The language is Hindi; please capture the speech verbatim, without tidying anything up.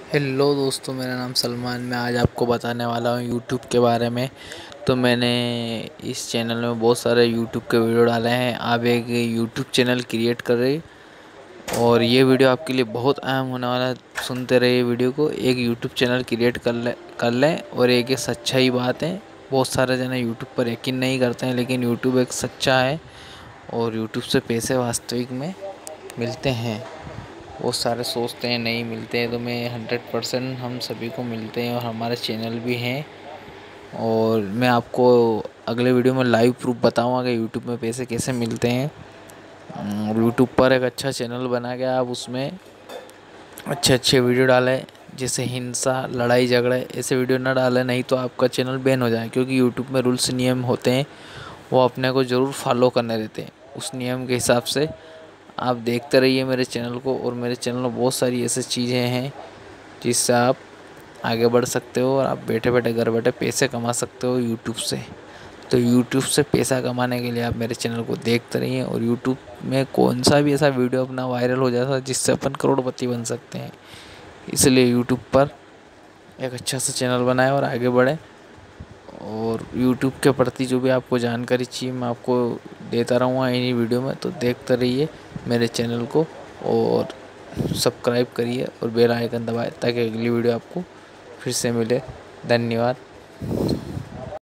हेलो दोस्तों, मेरा नाम सलमान। मैं आज आपको बताने वाला हूँ यूट्यूब के बारे में। तो मैंने इस चैनल में बहुत सारे यूट्यूब के वीडियो डाले हैं। आप एक यूट्यूब चैनल क्रिएट कर रहे और ये वीडियो आपके लिए बहुत अहम होने वाला है। सुनते रहिए वीडियो को। एक यूट्यूब चैनल क्रिएट कर ले कर लें और एक ये सच्चाई बात है। बहुत सारे जने यूट्यूब पर यकीन नहीं करते हैं, लेकिन यूट्यूब एक सच्चा है और यूट्यूब से पैसे वास्तविक में मिलते हैं। बहुत सारे सोचते हैं नहीं मिलते हैं, तो मैं हंड्रेड परसेंट हम सभी को मिलते हैं और हमारे चैनल भी हैं। और मैं आपको अगले वीडियो में लाइव प्रूफ बताऊंगा कि यूट्यूब में पैसे कैसे मिलते हैं। और यूट्यूब पर एक अच्छा चैनल बना के आप उसमें अच्छे अच्छे वीडियो डालें, जैसे हिंसा, लड़ाई झगड़े, ऐसे वीडियो ना डालें, नहीं तो आपका चैनल बैन हो जाए। क्योंकि यूट्यूब में रूल्स नियम होते हैं, वो अपने को ज़रूर फॉलो करने देते हैं। उस नियम के हिसाब से आप देखते रहिए मेरे चैनल को। और मेरे चैनल में बहुत सारी ऐसी चीज़ें हैं जिससे आप आगे बढ़ सकते हो और आप बैठे बैठे घर बैठे पैसे कमा सकते हो यूट्यूब से। तो यूट्यूब से पैसा कमाने के लिए आप मेरे चैनल को देखते रहिए। और यूट्यूब में कौन सा भी ऐसा वीडियो अपना वायरल हो जाता है जिससे अपन करोड़पति बन सकते हैं। इसलिए यूट्यूब पर एक अच्छा सा चैनल बनाएं और आगे बढ़ें। और यूट्यूब के प्रति जो भी आपको जानकारी चाहिए मैं आपको देता रहूँगा इन्हीं वीडियो में। तो देखते रहिए मेरे चैनल को और सब्सक्राइब करिए और बेल आइकन दबाएं ताकि अगली वीडियो आपको फिर से मिले। धन्यवाद।